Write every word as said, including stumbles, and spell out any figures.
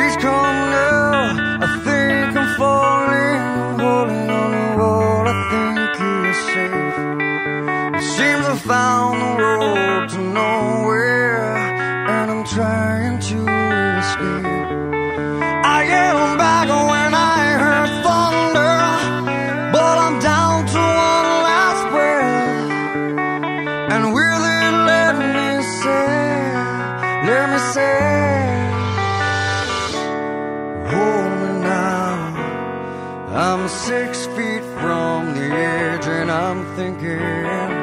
Please come now, I think I'm falling, holding on to what I think is safe. It seems I found the road to nowhere, and I'm trying to escape. I yelled back when I heard thunder, but I'm down to one last breath. And will it let me say, let me say, hold me now. I'm six feet from the edge and I'm thinking